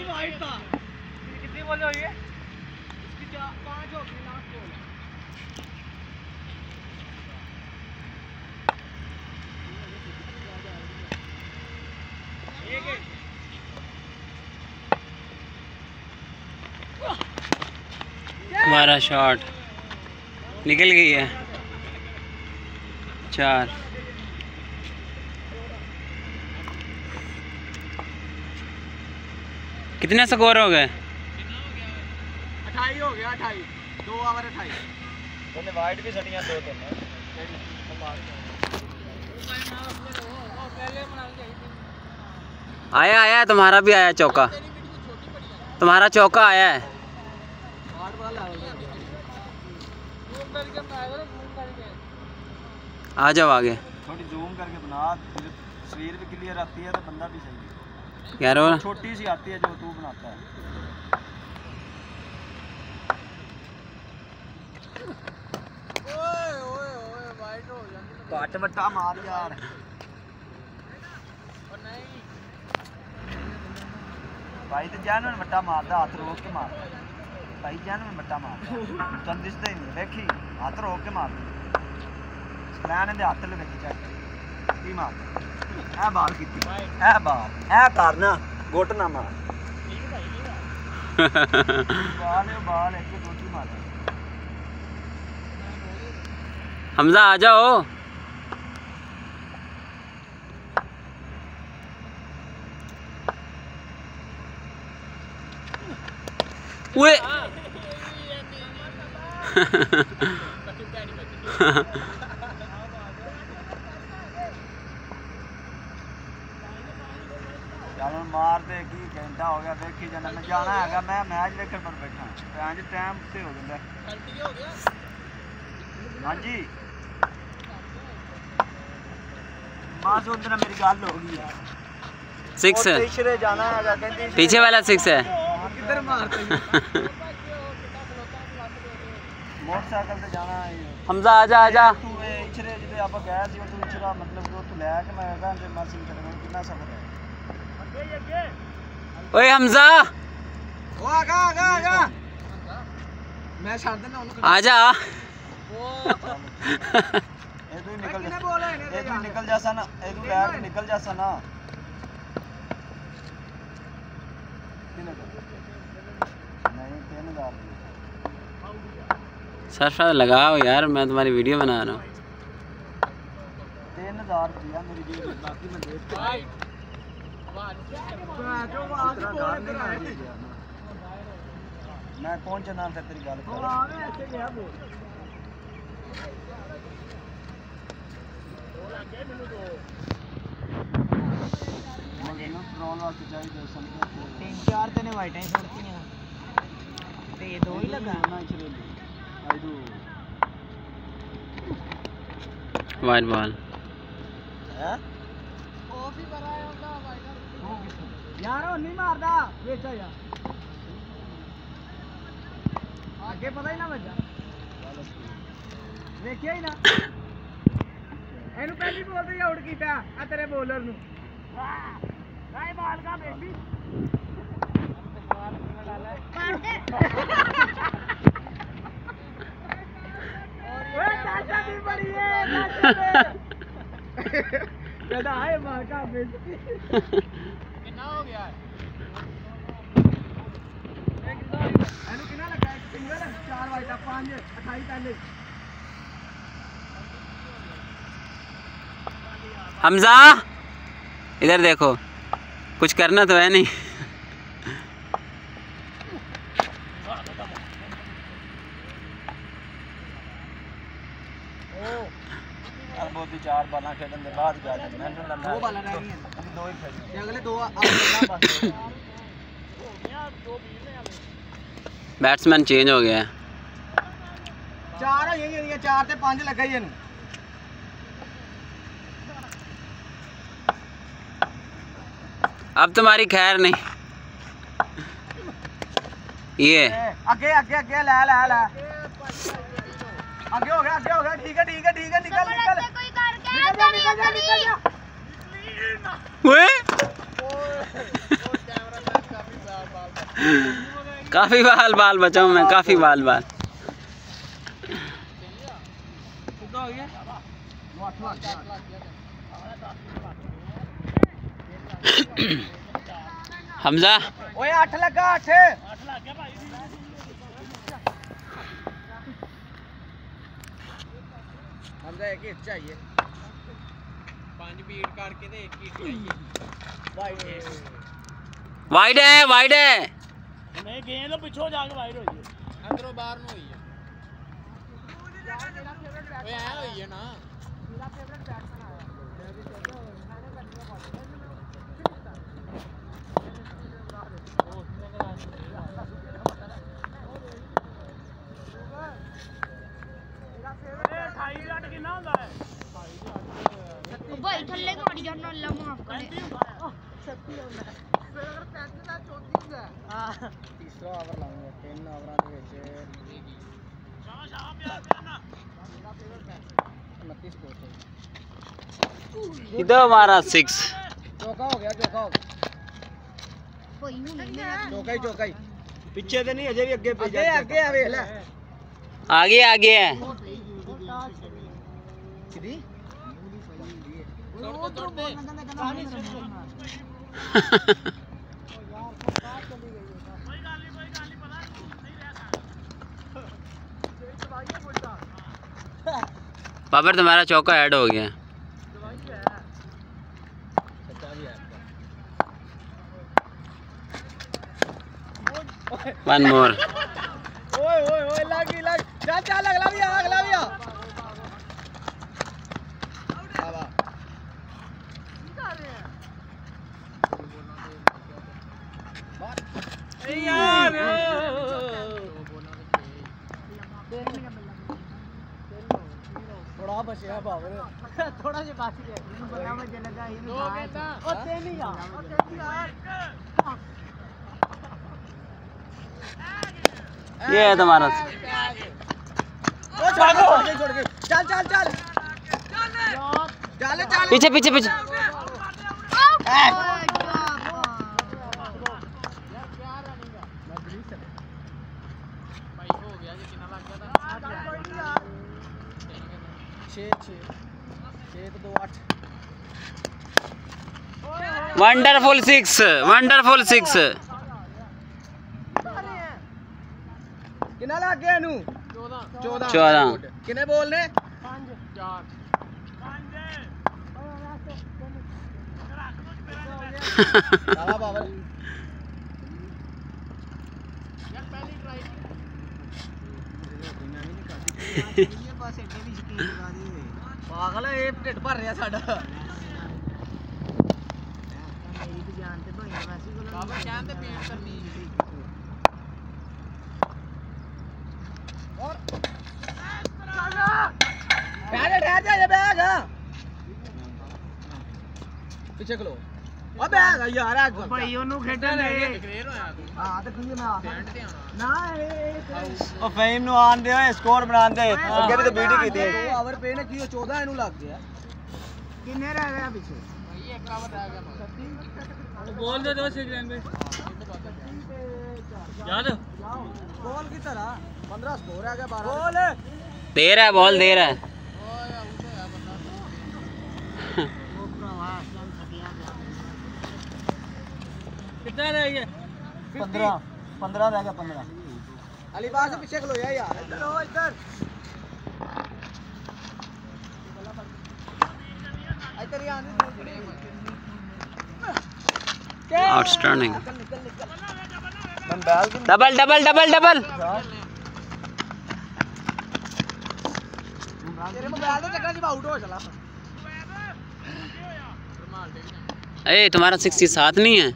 नहीं वाइड था। कितनी बॉल हुई है? इसकी 5 हो गई लास्ट बॉल। हमारा शॉट निकल गई है। 4 कितने स्कोर हो गए? 28 हो गया। 28 2 ओवर 28 मैंने वाइड भी सटियां 2-3 आया आया तुम्हारा भी आया चौका। तुम्हारा चौका आया है। आ जाओ आगे। थोड़ी जूम करके बना, तस्वीर भी क्लियर आती है तो बंदा भी सही है। कह रहे हो छोटी सी आती है जो तू बनाता है। ओए ओए ओए वाइड हो जाती। काट बट्टा मार यार। और नहीं भाई तो जान में बट्टा मारदा, हाथ रोक के मारदा भाई। जान में बट्टा मारदा तन दिसदा ही नहीं। देखी हाथ रोक के मारदा। मैंने दे हाथ ले देखी चेक की मार ए बाल की ए बाल ए करना गोट ना मार। बाल एक गोटी मार। हमजा आ जाओ। ओए चल मार दे की घंटा हो गया देखी जाना। मैं जाना है मैं मैच देखने पर बैठा टाइम से हो गया। हाँ जी बस उधर मेरी गल हो गई है। 6 है जाना है पीछे वाला 6 है। किधर मारते मोटरसाइकिल से जाना है। हमजा आजा आजा। तू इचरे जिदे आप गए सी तू इचरा मतलब वो तू ले के मैं कहंदे मासी तेरे कितना सफर है। ओए हमजा ओ आगा आगा आगा मैं छाड़ देना उनको। आजा। ए तू निकल जा। ए तू निकल जासा ना। ए तू ले के निकल जासा ना। नहीं 3000 सरफराज लगाओ यार, मैं तुम्हारी वीडियो बना रहा हूँ। 3000 रुपया मेरी जेब में बाकी मैं देख के मैं कौन सा नाम से तेरी गल कर रहा हूं। पेट्रोल वास्ते चाहिए समझो 3-4 तने वाइटां छड़तियां ते ये 2 ही लगा ना चलेली आइडू वाइट बॉल है ओ भी बनाया होगा वाइडर यार ओ नहीं मारदा बेचा यार आगे पता ही ना बजा देखिया ही ना एनु पहली बॉल ते आउट कीता आ तेरे बॉलर नु भाई बॉल का बेबी मार दे ओए चाचा भी बड़ी है चाचा कहता है मार का बेबी कितना हो गया है एनु कितना लगा है सिंगल 4 वाइटा 5 28 पहले। हमजा इधर देखो, कुछ करना तो है नहीं। बहुत ही 4 बाला खेलने के बाद जा मैंने 2 बाला रह गई हैं अभी 2 ही खेलने अगले 2 अब बस बैट्समैन चेंज हो गया है। 4 है यही 4 ते 5 लगा ही है। अब तुम्हारी खैर नहीं। ये आगे आगे आगे ले ले ले आगे हो गया ठीक है निकल निकल ओए कैमरा काफी काफी बाल बचा हूँ मैं, काफी बाल। हमजा ओए 8 लगा 8 हमजा एक हिट चाहिए 5 बीट काट के दे, एक हिट चाहिए। वाइड है नहीं गेंद तो पिछो जाके वाइड होई है, अंदरों बाहर नु होई है। ओए आ होई है ना मेरा फेवरेट बैट्समैन आया। भाई थल्ले गाड़ी जाना अल्लाह माफ करे। अगर 35 ਦਾ 34 ਹੈ ਹਾਂ ਤੀਸਰਾ ਓਵਰ ਲਾਉਂਗੇ 3 ਓਵਰਾਂ ਦੇ ਵਿੱਚ ਸ਼ਾਬਾਸ਼ ਪਿਆਰ ਕਰਨਾ ਮੇਰਾ ਫੇਵਰਟ ਬੈਟਸਮੈਨ 29 ਸਕੋਰ इधर हमारा 6 ਚੌਕਾ ਹੋ ਗਿਆ कोई नहीं ਚੌਕਾ ਹੀ ਪਿੱਛੇ ਤੇ ਨਹੀਂ ਅਜੇ ਵੀ ਅੱਗੇ ਅੱਗੇ ਆ ਵੇਖ ਲੈ आगे है। ਕਿਦੀ बाबर तुम्हारा चौका ऐड हो गया। One more. ओए लग चल अगला भी आ यार थोड़ा बचा बाबर थोड़ा से बच गया बड़ा मुझे लगा ही नहीं ओ तीन यार ये है तुम्हारा। छोड़ के चल पीछे वंडरफुल सिक्स। कितना लग गया नू 14 कितने बोल ने 4 बाबर पागल है ये ढिड भर रहा साडा बाबर जान ते पेंट करनी और ठहर जा ये बैग पीछे खलो ओ बैग यार आग भाई ओनु खेडन दे हां ते किए मैं आ ना ओ फेम नु आन दे स्कोर बनान दे अगे भी तो बीटी कीती है 2 ओवर पे ने कियो 14 इनु लग गया किन्ने रह गया पीछे भाई एक ओवर रह गया बोल दे 2 सेकंड में याद बॉल की तरह 15 स्कोर आ गया 12 बॉल दे रहा है बॉल दे रहा है। कितना रह गया 15 रह गया 15 अलीबाग से पीछे खलो यार इधर हो इधर इधर यहां आउटस्टैंडिंग। डबल तेरे मोबाइल में चक्कर जी आउट हो चला ए तुम्हारा 6 साथ नहीं है।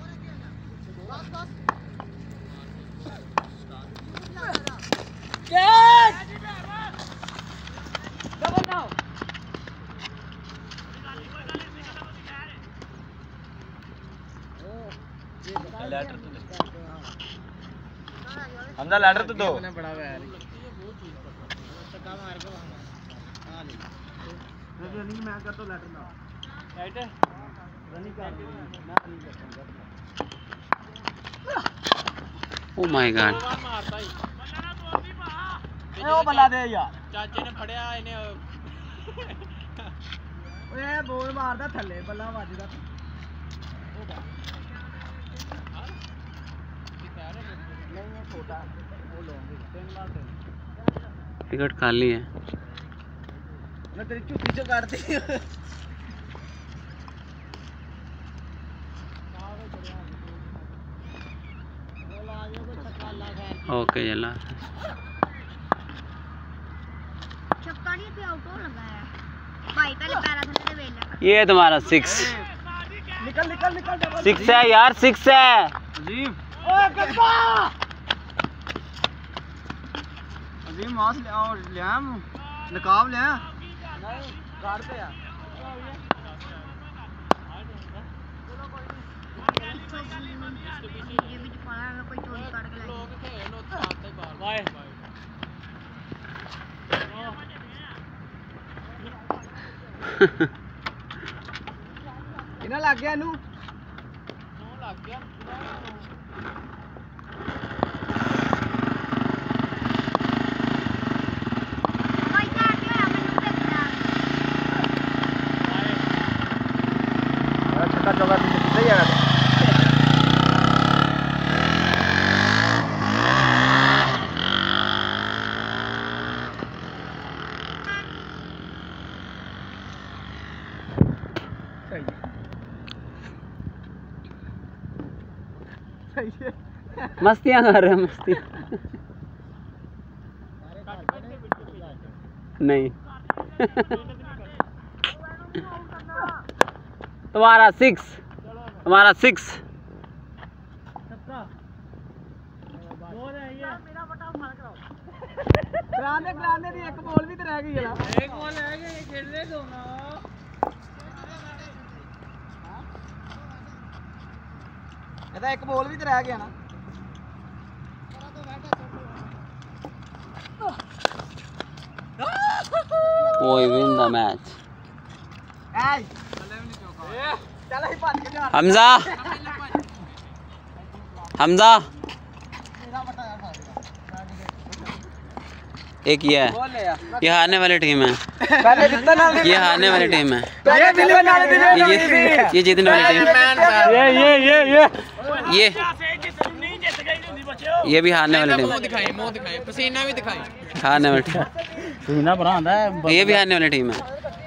हमदा लैडर तो दो बड़ा यार रनिंग मैं कर तो लैडर ना राइट रनिंग कर मैं रनिंग करता हूं ओ माय गॉड मारता ही ओ बल्ला दे यार चाचे ने फड़िया इन्हें ओए बॉल मारदा थल्ले बल्ला ਵੱਜਦਾ नहीं छोटा वो लोगे 3 बार टिकट खाली है मैं तेरी चुप्पी से काट दी ओके चला छक्का नहीं पे आउट हो लगा है भाई पहले पैरा थले वेल लगा ये तुम्हारा 6 निकल निकल निकल 6 है यार 6 है अजीम ओए गब्बा अजीम मास ले और ले हम नकाब ले नहीं गाड़ पे यार ये भी पड़ा है कोई चोरी काट के लाई बाय इना लग गया नु लग गया भाई काट के मैंने देखा मेरा छक्का चौका सही है मस्तियां कर रहे हैं मस्ती नहीं तुम्हारा 6 तुम्हारा 6 ग्रांडे दी एक बॉल भी तो रह गई है ना एक बॉल रह गई खेल ले दो ना ਇਹਦਾ ਇੱਕ ਬੋਲ ਵੀ ਤੇ ਰਹਿ ਗਿਆ ਨਾ We win the match ਐ ਚੱਲ ਅਸੀਂ ਭੱਜ ਕੇ ਜਾ हमजा हमजा एक ये है ਬੋਲ ਲੈ ਯਾਰ ये हारने वाली टीम है ਪਹਿਲੇ ਜਿੱਤਣ ਵਾਲੀ ये हारने वाली टीम है ਪਹਿਲੇ ਜਿੱਤਣ ਵਾਲੀ ये जीतने वाली टीम ये नहीं जित गई नहीं बच्चों ये भी हारने वाली टीम मुंह दिखाई पसीना भी दिखाई हारने वाली टीम पसीना भरा आंदा है ये भी हारने वाली टीम है